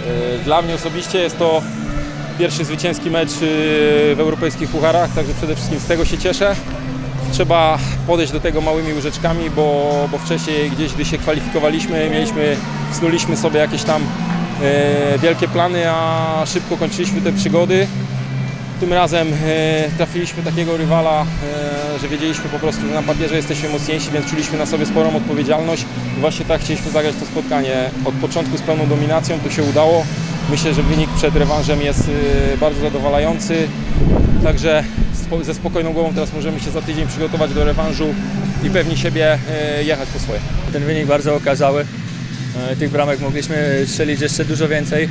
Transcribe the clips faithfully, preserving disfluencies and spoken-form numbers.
Dla mnie osobiście jest to pierwszy zwycięski mecz w europejskich pucharach, także przede wszystkim z tego się cieszę. Trzeba podejść do tego małymi łyżeczkami, bo, bo wcześniej gdzieś, gdy się kwalifikowaliśmy, mieliśmy, snuliśmy sobie jakieś tam e, wielkie plany, a szybko kończyliśmy te przygody. Tym razem e, trafiliśmy takiego rywala, e, że wiedzieliśmy po prostu, że na papierze jesteśmy mocniejsi, więc czuliśmy na sobie sporą odpowiedzialność. I właśnie tak chcieliśmy zagrać to spotkanie od początku z pełną dominacją, to się udało. Myślę, że wynik przed rewanżem jest e, bardzo zadowalający. Także ze spokojną głową teraz możemy się za tydzień przygotować do rewanżu i pewnie siebie jechać po swoje. Ten wynik bardzo okazały. Tych bramek mogliśmy strzelić jeszcze dużo więcej.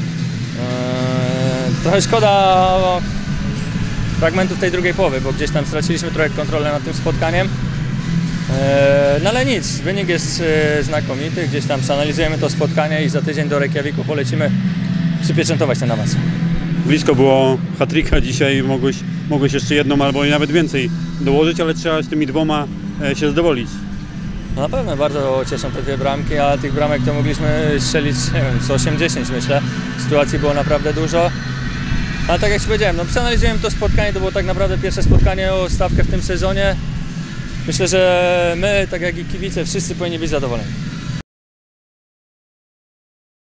Trochę szkoda fragmentów tej drugiej połowy, bo gdzieś tam straciliśmy trochę kontrolę nad tym spotkaniem. No ale nic, wynik jest znakomity. Gdzieś tam przeanalizujemy to spotkanie i za tydzień do Reykjaviku polecimy przypieczętować ten awans. Blisko było hat-tricka dzisiaj, mogłeś, mogłeś jeszcze jedną albo nawet więcej dołożyć, ale trzeba z tymi dwoma się zadowolić. No na pewno bardzo cieszą te dwie bramki, a tych bramek to mogliśmy strzelić, nie wiem, z osiem dziesięć myślę. Sytuacji było naprawdę dużo. Ale tak jak Ci powiedziałem, no przeanalizujemy to spotkanie, to było tak naprawdę pierwsze spotkanie o stawkę w tym sezonie. Myślę, że my, tak jak i kibice, wszyscy powinni być zadowoleni.